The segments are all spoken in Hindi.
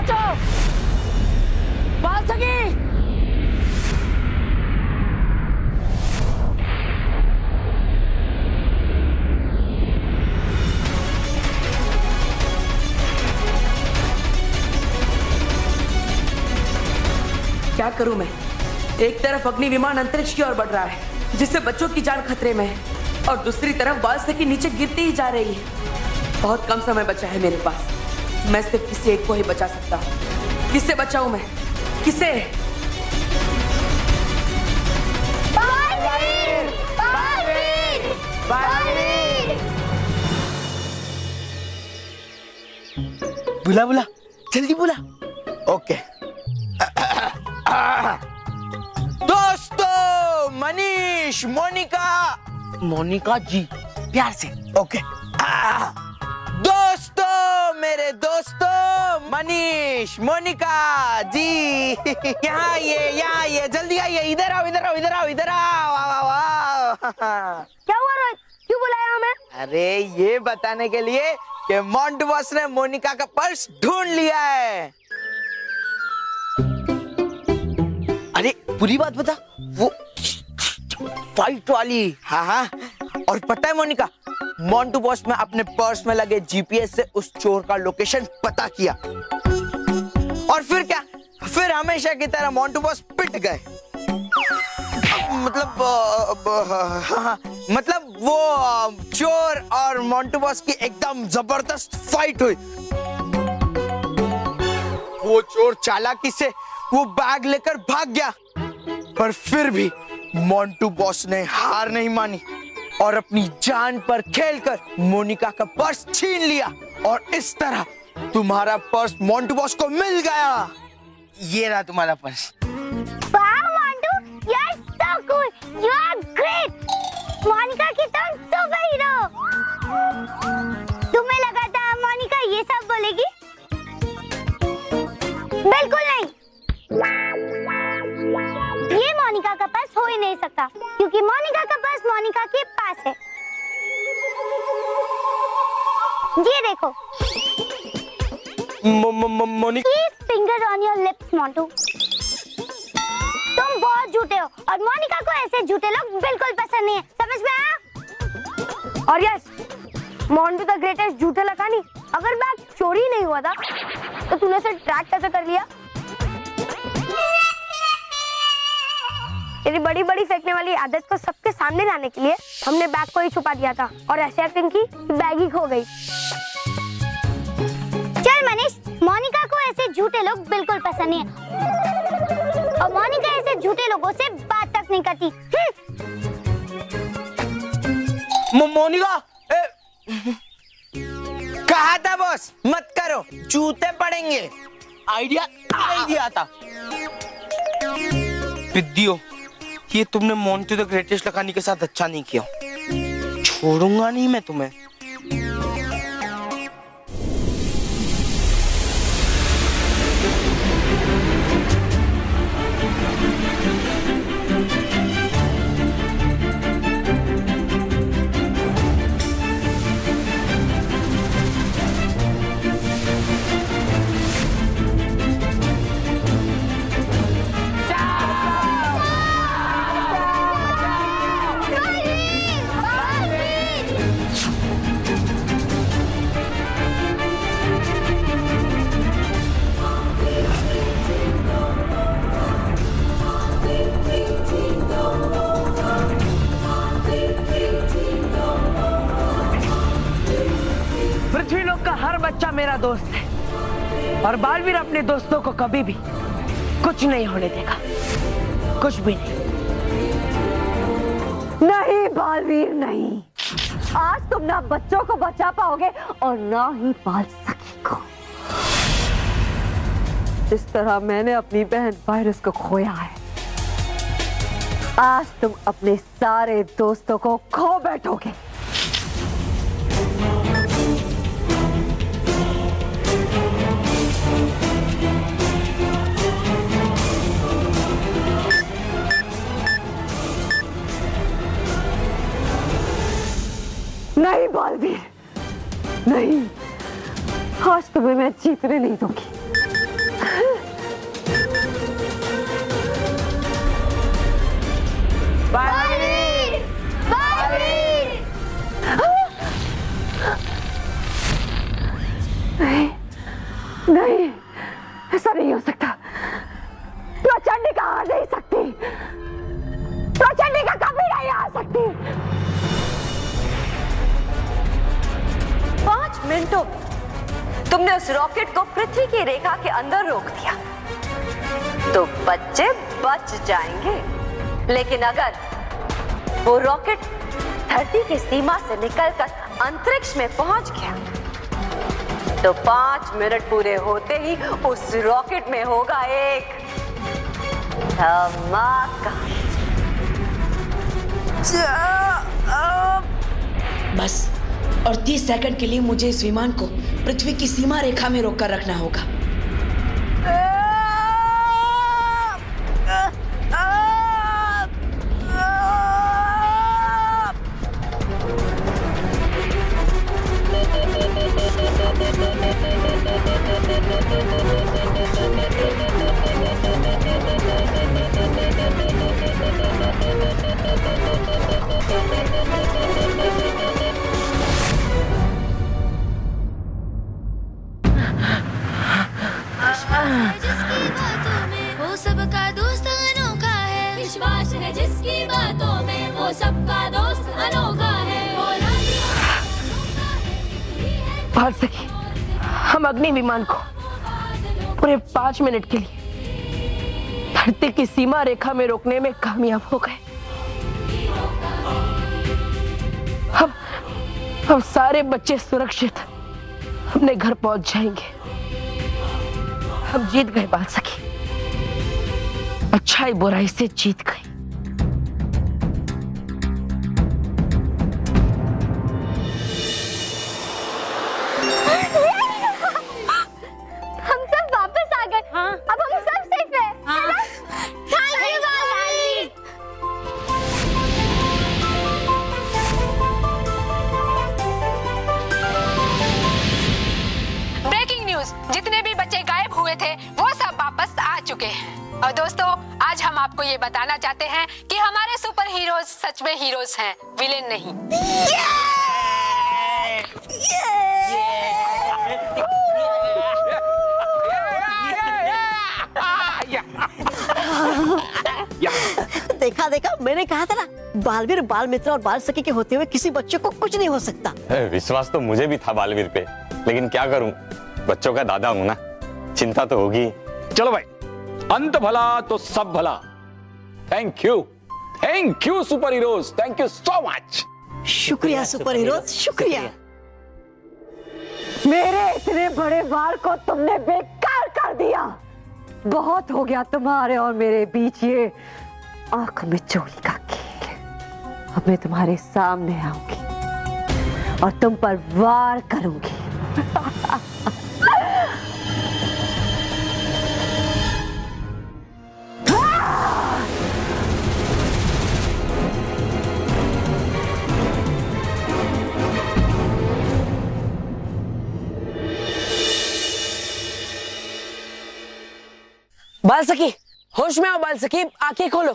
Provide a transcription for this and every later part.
बचाओ। बालसखी! क्या करूं मैं? एक तरफ अग्नि विमान अंतरिक्ष की ओर बढ़ रहा है जिससे बच्चों की जान खतरे में है और दूसरी तरफ बालसखी नीचे गिरती ही जा रही है। बहुत कम समय बचा है मेरे पास। मैं सिर्फ किसी एक को ही बचा सकता हूँ। किससे बचाऊं मैं? किसे? बाल वीर! बाल वीर! बाल वीर! बुला बुला, जल्दी बुला। ओके। दोस्तों, मनीष, मोनिका जी, प्यार से। ओके। दोस्तों, मेरे दोस्तों, मनीष, मोनिका जी, यहाँ ये, जल्दी आइए, इधर आओ। क्या हुआ रोहित? क्यों बुलाया हमें? अरे ये बताने के लिए कि मोंटू बॉस ने मोनिका का पर्स ढूंढ लिया है। अरे पूरी बात बता, वो फाइट वाली। हाँ। और पता है मोनिका, मोंटू बॉस ने अपने पर्स में लगे जीपीएस से उस चोर का लोकेशन पता किया। और फिर क्या? फिर हमेशा की तरह मोंटू बॉस पिट गए। मतलब वो चोर और मोंटू बॉस की एकदम जबरदस्त फाइट हुई। वो चोर चालाकी से वो बैग लेकर भाग गया, पर फिर भी मोंटू बॉस ने हार नहीं मानी और अपनी जान पर खेलकर मोनिका का पर्स छीन लिया। और इस तरह तुम्हारा पर्स मोंटू बॉस को मिल गया। ये रहा तुम्हारा पर्स। वाह Montu, you are so cool, you are great. Monica की तुम सुपर हीरो। तुम्हें लगा था मोनिका ये सब बोलेगी? बिल्कुल नहीं। ये मोनिका का पर्स हो ही नहीं सकता, क्योंकि मोनिका का पर्स मोनिका के पास है। ये देखो। Monika, Keep finger on your lips, Montu. तुम बहुत झूठे हो और मोनिका को ऐसे झूठे लोग बिल्कुल पसंद नहीं है, समझ में आया? और यस, मोंटू द ग्रेटेस्ट झूठे लखानी। अगर बैग चोरी नहीं हुआ था तो तूने उसे ट्रैक कैसे कर लिया? तेरी बड़ी फेंकने वाली आदत को सबके सामने लाने के लिए हमने बैग को ही छुपा दिया था और ऐसे एक्टिंग की बैग ही खो गई। चल मनीष, मोनिका को ऐसे झूठे लोग बिल्कुल पसंद नहीं है और मोनिका ऐसे झूठे लोगों से बात तक नहीं करती। मोनिका, कहा था बॉस मत करो, जूते पड़ेंगे। आइडिया नहीं दिया था। विद्यो, ये तुमने मोंटू द ग्रेटेस्ट लखानी के साथ अच्छा नहीं किया। छोड़ूंगा नहीं मैं तुम्हें। पृथ्वीलोक का हर बच्चा मेरा दोस्त है और बालवीर अपने दोस्तों को कभी भी कुछ नहीं होने देगा, कुछ भी नहीं। नहीं बालवीर नहीं, आज तुम ना बच्चों को बचा पाओगे और ना ही बाल सखी को। इस तरह मैंने अपनी बहन वायरस को खोया है, आज तुम अपने सारे दोस्तों को खो बैठोगे। नहीं बालवीर, नहीं, आज तुम्हें मैं जीतने नहीं दूंगी। बालवीर! बालवीर! नहीं, नहीं, ऐसा नहीं हो सकता। प्रचंडिका आ नहीं सकती, प्रचंडिका कभी नहीं आ सकती। 5 मिनटों तुमने उस रॉकेट को पृथ्वी की रेखा के अंदर रोक दिया तो बच्चे बच जाएंगे, लेकिन अगर वो रॉकेट धरती की सीमा से निकलकर अंतरिक्ष में पहुंच गया तो 5 मिनट पूरे होते ही उस रॉकेट में होगा एक धमाका। बस और 30 सेकंड के लिए मुझे इस विमान को पृथ्वी की सीमा रेखा में रोककर रखना होगा। जिसकी बातों में वो सबका दोस्त अनोखा है। बाल सखी, हम अग्नि विमान को पूरे 5 मिनट के लिए धरती की सीमा रेखा में रोकने में कामयाब हो गए। हम सारे बच्चे सुरक्षित अपने घर पहुंच जाएंगे। हम जीत गए बाल सखी, अच्छाई बुराई से जीत गई। हम सब वापस आ गए। हाँ। अब हम सब सेफ हैं। हाँ। Thank you Baalveer. Breaking news, जितने भी बच्चे गायब हुए थे वो सब वापस आ चुके हैं। और दोस्तों, आज हम आपको ये बताना चाहते हैं कि हमारे सुपर हीरोज सच में हीरोज हैं, विलेन नहीं। देखा देखा, मैंने कहा था ना, बालवीर, बाल मित्र और बाल सखी के होते हुए किसी बच्चे को कुछ नहीं हो सकता। विश्वास तो मुझे भी था बालवीर पे, लेकिन क्या करूं, बच्चों का दादा हूं ना, चिंता तो होगी। चलो भाई, अंत भला तो सब भला। Thank you superheroes, thank you so much. शुक्रिया सुपर हीरोज, शुक्रिया। मेरे इतने बड़े वार को तुमने बेकार कर दिया। बहुत हो गया तुम्हारे और मेरे बीच ये आंख में चोली का खेल। अब मैं तुम्हारे सामने आऊंगी और तुम पर वार करूंगी। बाल सखी, होश में आओ बाल सखी, आंखें खोलो।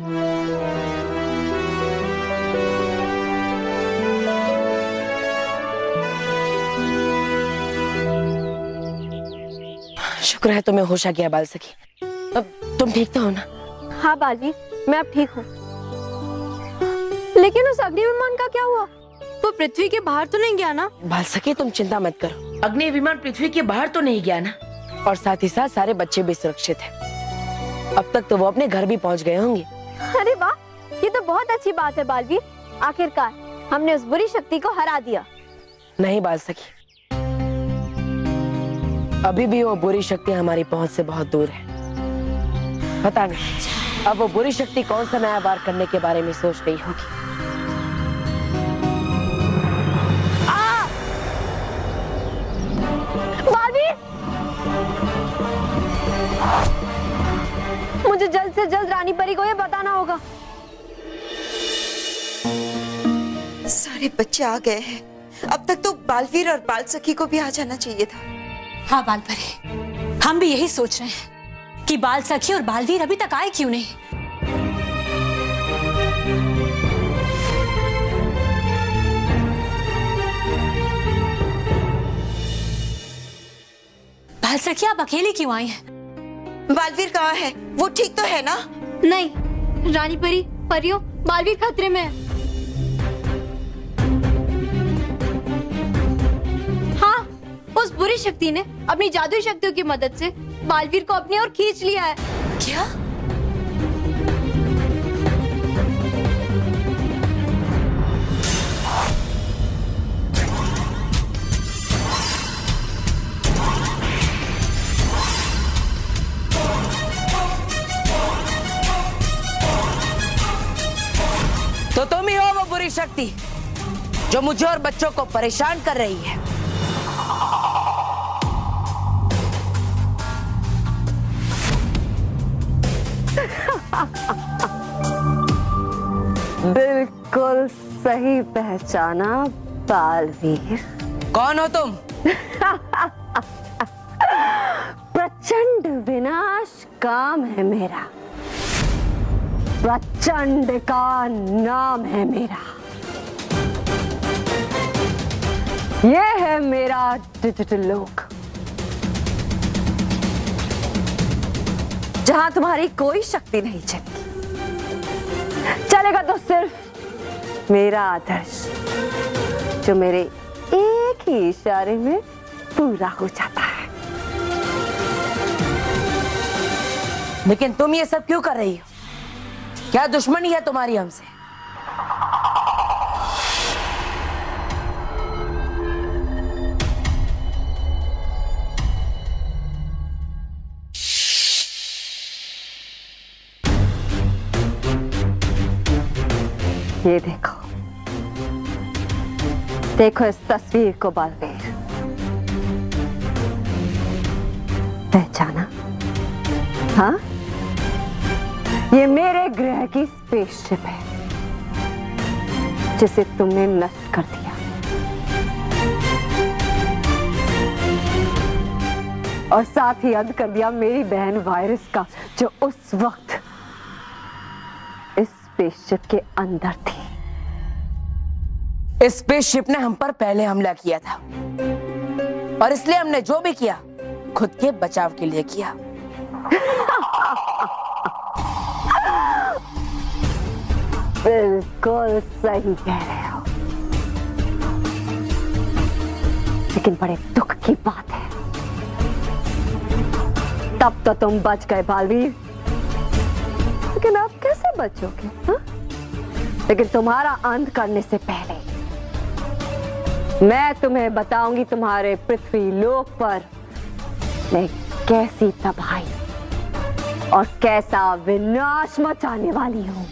शुक्र है तुम्हें होश आ गया बाल सखी। अब तुम ठीक तो हो ना? हाँ बालवीर, मैं अब ठीक हूँ। लेकिन उस अग्नि विमान का क्या हुआ? वो पृथ्वी के बाहर तो नहीं गया ना? बाल सखी, तुम चिंता मत करो, अग्नि विमान पृथ्वी के बाहर तो नहीं गया ना, और साथ ही साथ सारे बच्चे भी सुरक्षित हैं। अब तक तो वो अपने घर भी पहुंच गए होंगे। अरे वाह, ये तो बहुत अच्छी बात है बालवीर। आखिरकार हमने उस बुरी शक्ति को हरा दिया। नहीं बाल सखी, अभी भी वो बुरी शक्ति हमारी पहुंच से बहुत दूर है। पता नहीं अब वो बुरी शक्ति कौन सा नया वार करने के बारे में सोच रही होगी। मुझे जल्द से जल्द रानी परी को ये बताना होगा। सारे बच्चे आ गए हैं, अब तक तो बालवीर और बाल सखी को भी आ जाना चाहिए था। हाँ बाल परी, हम भी यही सोच रहे हैं कि बाल सखी और बालवीर अभी तक आए क्यों नहीं। बालसखी, आप अकेले क्यों आई हैं? बालवीर कहाँ है? वो ठीक तो है ना? नहीं रानी परियों, बालवीर खतरे में है। हाँ, उस बुरी शक्ति ने अपनी जादुई शक्तियों की मदद से बालवीर को अपनी ओर खींच लिया है। क्या? तो तुम ही हो वो बुरी शक्ति जो मुझे और बच्चों को परेशान कर रही है। बिल्कुल सही पहचाना बालवीर। कौन हो तुम? प्रचंड विनाश काम है मेरा, प्रचंड का नाम है मेरा। ये है मेरा डिजिटल लोक, जहां तुम्हारी कोई शक्ति नहीं चलेगी। चलेगा तो सिर्फ मेरा आदर्श, जो मेरे एक ही इशारे में पूरा हो जाता है। लेकिन तुम ये सब क्यों कर रही हो? क्या दुश्मनी है तुम्हारी हमसे? ये देखो, देखो इस तस्वीर को बालवीर, पहचाना? हाँ, ये मेरे ग्रह की स्पेसशिप है जिसे तुमने नष्ट कर दिया, और साथ ही अंत कर दिया मेरी बहन वायरस का, जो उस वक्त इस स्पेसशिप के अंदर थी। इस स्पेसशिप ने हम पर पहले हमला किया था और इसलिए हमने जो भी किया खुद के बचाव के लिए किया। बिल्कुल सही कह रहे हो, लेकिन बड़े दुख की बात है, तब तो तुम बच गए बालवीर, लेकिन आप कैसे बचोगे? हा? लेकिन तुम्हारा अंत करने से पहले मैं तुम्हें बताऊंगी तुम्हारे पृथ्वी लोक पर मैं कैसी तबाही और कैसा विनाश मचाने वाली हूं।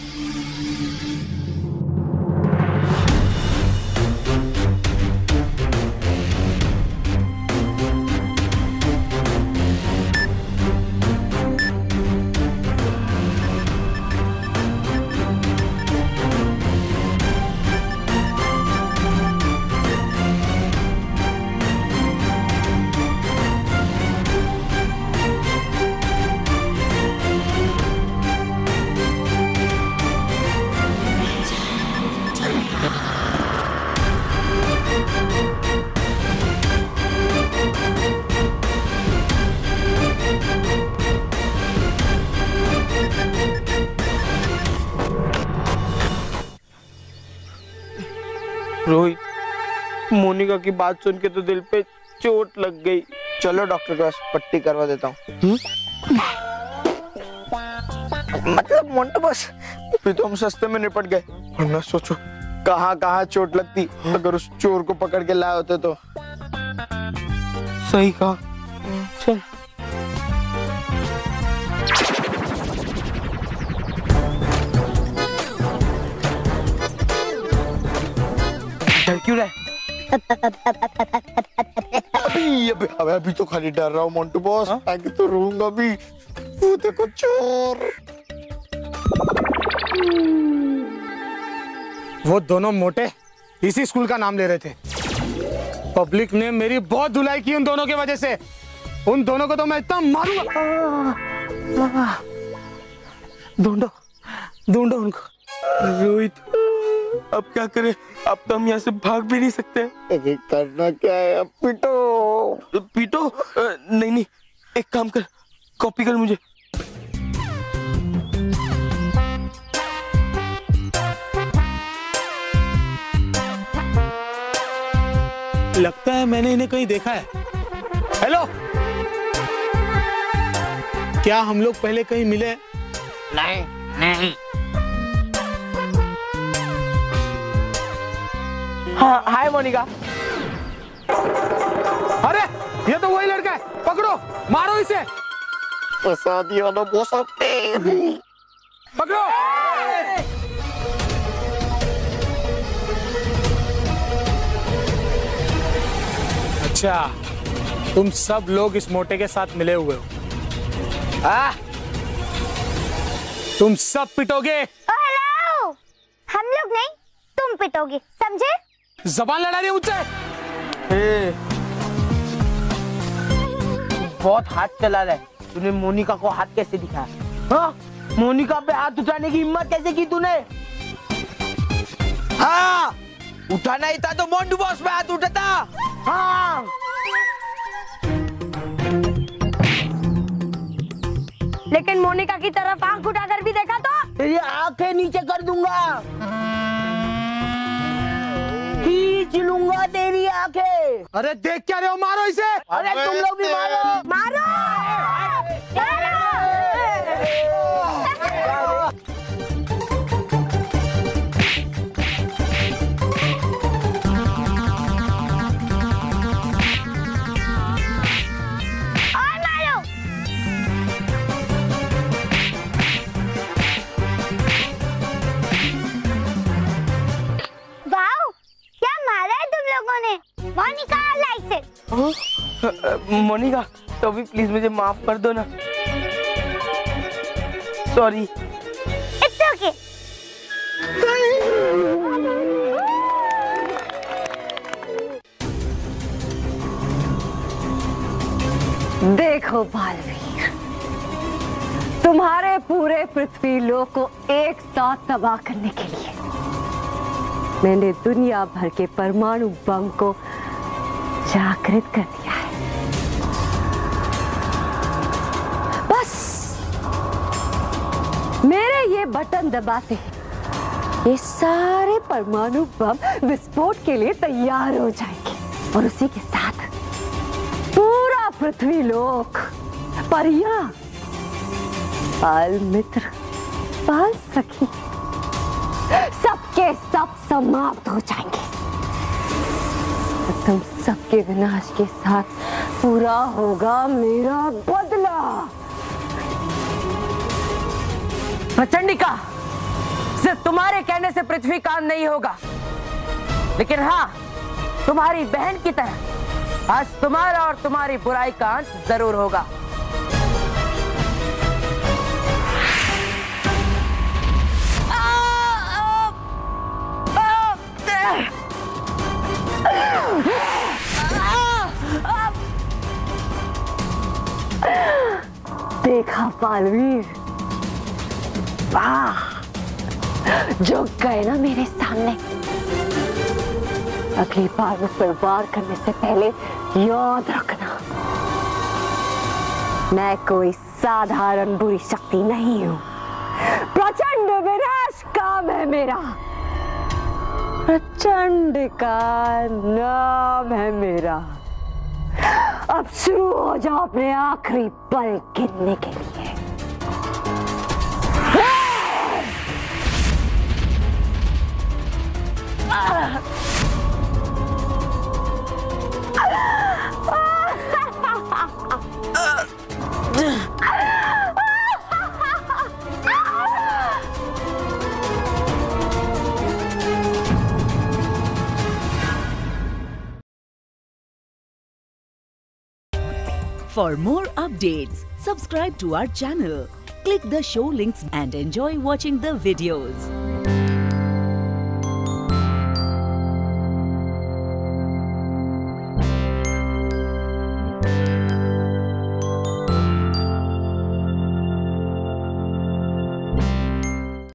रोहित, मोनिका की बात सुन के तो दिल पे चोट लग गई। चलो डॉक्टर के पास पट्टी करवा देता हूँ। मतलब मोन्टू बस, फिर तो हम सस्ते में निपट गए, वरना सोचो कहाँ कहाँ चोट लगती अगर उस चोर को पकड़ के लाए होते तो। सही कहा। चल डर क्यों रहा है? अभी तो खाली डर रहा हूँ मोन्टू बॉस, आगे तो रोऊंगा भी। वो देखो चोर। वो दोनों मोटे इसी स्कूल का नाम ले रहे थे। पब्लिक ने मेरी बहुत धुलाई की उन दोनों की वजह से। उन दोनों को तो मैं इतना मारूंगा। ढूंढो ढूंढो उनको। रोहित, अब क्या करें? अब तो हम यहाँ से भाग भी नहीं सकते। करना क्या है? अब पिटो। पीटो? नहीं नहीं, एक काम कर, कॉपी कर मुझे। लगता है मैंने इन्हें कहीं देखा है। हेलो, क्या हम लोग पहले कहीं मिले? नहीं नहीं। हाँ, हाय मोनिका। अरे ये तो वही लड़का है, पकड़ो, मारो इसे। शादी वाला वो सकते। पकड़ो। अच्छा, तुम सब लोग इस मोटे के साथ मिले हुए हो। तुम सब पिटोगे। हेलो, हम लोग नहीं, तुम पिटोगे, समझे? जबान लड़ा रही है मुझसे। बहुत हाथ चला रहा है। तूने मोनिका को हाथ कैसे दिखाया? हाँ, मोनिका पे हाथ उठाने की हिम्मत कैसे की तूने? हाँ, उठाना ही था तो मोंटू बॉस पे हाथ उठाता। हाँ। लेकिन मोनिका की तरफ आंख उठाकर भी देखा तो तेरी आंखें नीचे कर दूंगा, खींच लूंगा तेरी आंखें। अरे देख क्या रहे हो, मारो इसे। अरे तुम लोग भी मारो, मारो, मारो। मोनिका लाइक से। मोनिका, तो भी प्लीज मुझे माफ कर दो ना। सॉरी। It's okay. देखो बालवीर, तुम्हारे पूरे पृथ्वीलोक को एक साथ तबाह करने के लिए मैंने दुनिया भर के परमाणु बम को जागृत कर दिया है। बस मेरे ये बटन दबाते ही ये सारे परमाणु बम विस्फोट के लिए तैयार हो जाएंगे और उसी के साथ पूरा पृथ्वीलोक, परियां, बाल मित्र, बाल सखी सबके सब समाप्त हो जाएंगे। तुम सबके विनाश के साथ पूरा होगा मेरा बदला। प्रचंडिका, सिर्फ तुम्हारे कहने से पृथ्वी काम नहीं होगा, लेकिन हाँ, तुम्हारी बहन की तरह आज तुम्हारा और तुम्हारी बुराई का अंत जरूर होगा। देखा बालवीर, वाह, जो गए ना मेरे सामने। अगली बार मुझ पर वार करने से पहले याद रखना, मैं कोई साधारण बुरी शक्ति नहीं हूँ। प्रचंड विनाश काम है मेरा, प्रचंड का नाम है मेरा। अब शुरू हो जाओ अपने आखिरी पल गिनने के लिए। For more updates, subscribe to our channel, click the show links and enjoy watching the videos.